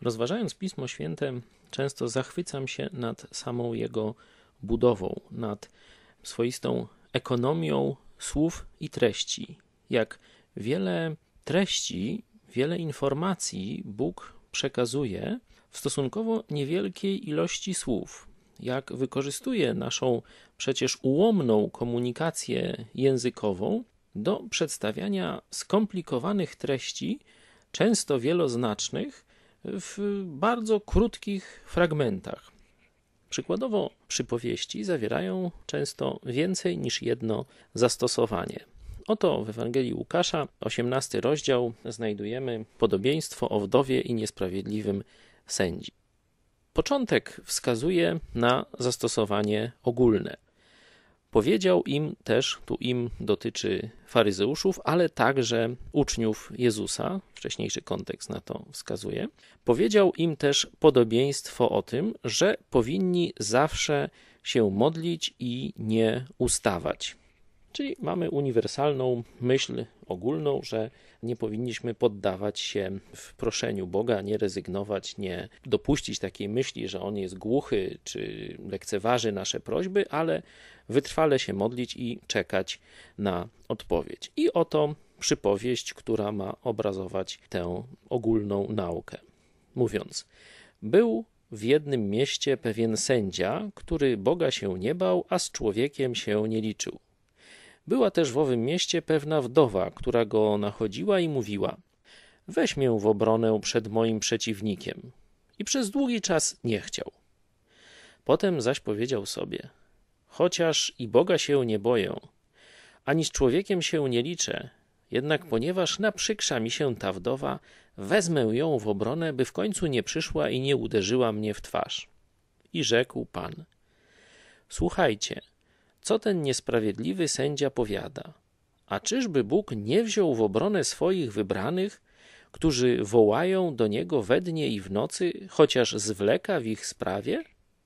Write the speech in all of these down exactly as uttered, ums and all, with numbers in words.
Rozważając Pismo Święte, często zachwycam się nad samą jego budową, nad swoistą ekonomią słów i treści. Jak wiele treści, wiele informacji Bóg przekazuje w stosunkowo niewielkiej ilości słów. Jak wykorzystuje naszą przecież ułomną komunikację językową do przedstawiania skomplikowanych treści, często wieloznacznych, w bardzo krótkich fragmentach. Przykładowo przypowieści zawierają często więcej niż jedno zastosowanie. Oto w Ewangelii Łukasza, osiemnasty rozdział, znajdujemy podobieństwo o wdowie i niesprawiedliwym sędzi. Początek wskazuje na zastosowanie ogólne. Powiedział im też, tu im dotyczy faryzeuszów, ale także uczniów Jezusa, wcześniejszy kontekst na to wskazuje, powiedział im też podobieństwo o tym, że powinni zawsze się modlić i nie ustawać. Czyli mamy uniwersalną myśl ogólną, że nie powinniśmy poddawać się w proszeniu Boga, nie rezygnować, nie dopuścić takiej myśli, że On jest głuchy czy lekceważy nasze prośby, ale wytrwale się modlić i czekać na odpowiedź. I oto przypowieść, która ma obrazować tę ogólną naukę. Mówiąc, był w jednym mieście pewien sędzia, który Boga się nie bał, a z człowiekiem się nie liczył. Była też w owym mieście pewna wdowa, która go nachodziła i mówiła: weź mię w obronę przed moim przeciwnikiem. I przez długi czas nie chciał. Potem zaś powiedział sobie: chociaż i Boga się nie boję, ani z człowiekiem się nie liczę, jednak ponieważ naprzykrza mi się ta wdowa, wezmę ją w obronę, by w końcu nie przyszła i nie uderzyła mnie w twarz. I rzekł Pan: słuchajcie, co ten niesprawiedliwy sędzia powiada? A czyżby Bóg nie wziął w obronę swoich wybranych, którzy wołają do Niego we dnie i w nocy, chociaż zwleka w ich sprawie?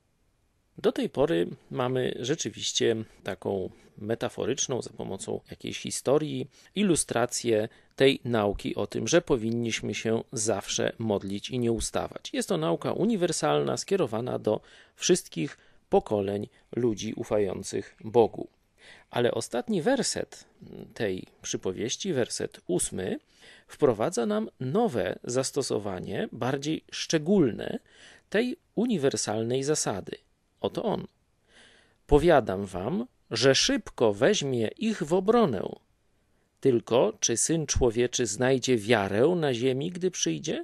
Do tej pory mamy rzeczywiście taką metaforyczną, za pomocą jakiejś historii, ilustrację tej nauki o tym, że powinniśmy się zawsze modlić i nie ustawać. Jest to nauka uniwersalna, skierowana do wszystkich pokoleń ludzi ufających Bogu. Ale ostatni werset tej przypowieści, werset ósmy, wprowadza nam nowe zastosowanie, bardziej szczególne tej uniwersalnej zasady. Oto on. Powiadam wam, że szybko weźmie ich w obronę. Tylko czy Syn Człowieczy znajdzie wiarę na ziemi, gdy przyjdzie?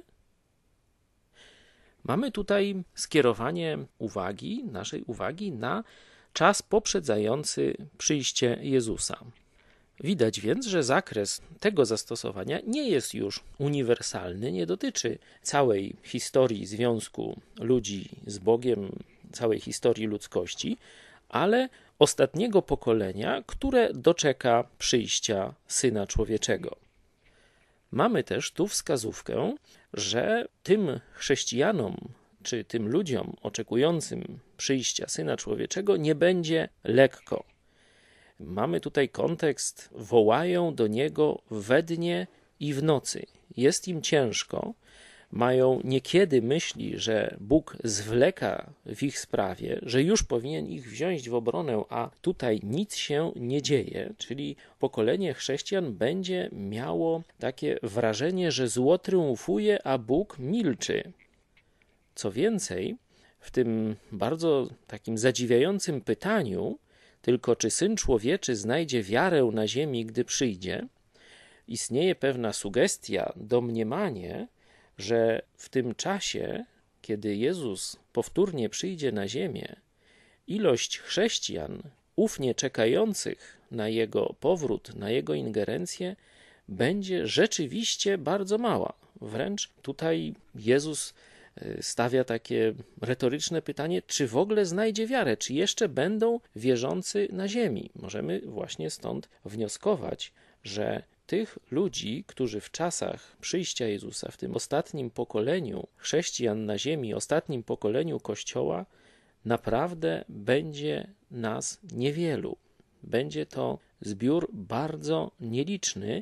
Mamy tutaj skierowanie uwagi, naszej uwagi na czas poprzedzający przyjście Jezusa. Widać więc, że zakres tego zastosowania nie jest już uniwersalny, nie dotyczy całej historii związku ludzi z Bogiem, całej historii ludzkości, ale ostatniego pokolenia, które doczeka przyjścia Syna Człowieczego. Mamy też tu wskazówkę, że tym chrześcijanom, czy tym ludziom oczekującym przyjścia Syna Człowieczego nie będzie lekko. Mamy tutaj kontekst: wołają do Niego we dnie i w nocy. Jest im ciężko, mają niekiedy myśli, że Bóg zwleka w ich sprawie, że już powinien ich wziąć w obronę, a tutaj nic się nie dzieje, czyli pokolenie chrześcijan będzie miało takie wrażenie, że zło triumfuje, a Bóg milczy. Co więcej, w tym bardzo takim zadziwiającym pytaniu, tylko czy Syn Człowieczy znajdzie wiarę na ziemi, gdy przyjdzie, istnieje pewna sugestia, domniemanie, że w tym czasie, kiedy Jezus powtórnie przyjdzie na ziemię, ilość chrześcijan ufnie czekających na Jego powrót, na Jego ingerencję, będzie rzeczywiście bardzo mała. Wręcz tutaj Jezus stawia takie retoryczne pytanie, czy w ogóle znajdzie wiarę, czy jeszcze będą wierzący na ziemi. Możemy właśnie stąd wnioskować, że tych ludzi, którzy w czasach przyjścia Jezusa, w tym ostatnim pokoleniu chrześcijan na ziemi, ostatnim pokoleniu Kościoła, naprawdę będzie nas niewielu. Będzie to zbiór bardzo nieliczny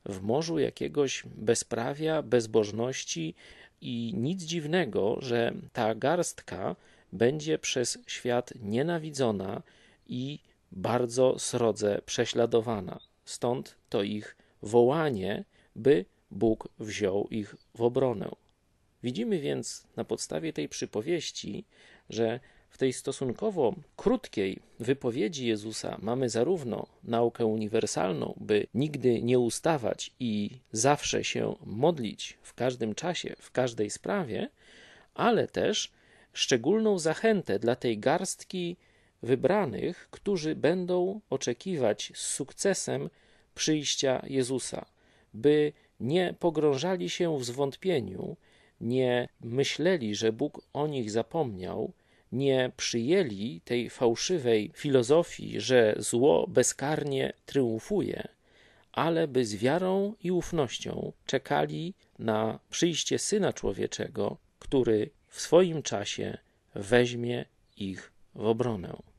w morzu jakiegoś bezprawia, bezbożności i nic dziwnego, że ta garstka będzie przez świat nienawidzona i bardzo srodze prześladowana. Stąd to ich wołanie, by Bóg wziął ich w obronę. Widzimy więc na podstawie tej przypowieści, że w tej stosunkowo krótkiej wypowiedzi Jezusa mamy zarówno naukę uniwersalną, by nigdy nie ustawać i zawsze się modlić w każdym czasie, w każdej sprawie, ale też szczególną zachętę dla tej garstki wybranych, którzy będą oczekiwać z sukcesem przyjścia Jezusa, by nie pogrążali się w zwątpieniu, nie myśleli, że Bóg o nich zapomniał, nie przyjęli tej fałszywej filozofii, że zło bezkarnie triumfuje, ale by z wiarą i ufnością czekali na przyjście Syna Człowieczego, który w swoim czasie weźmie ich w obronę.